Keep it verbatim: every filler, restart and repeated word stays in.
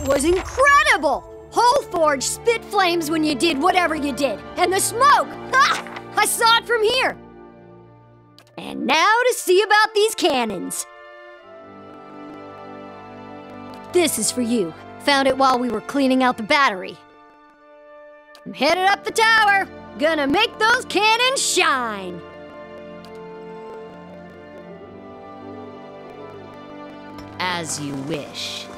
was incredible! Whole Forge spit flames when you did whatever you did. And the smoke! Ha! I saw it from here! And now to see about these cannons. This is for you. Found it while we were cleaning out the battery. I'm headed up the tower. Gonna make those cannons shine. As you wish.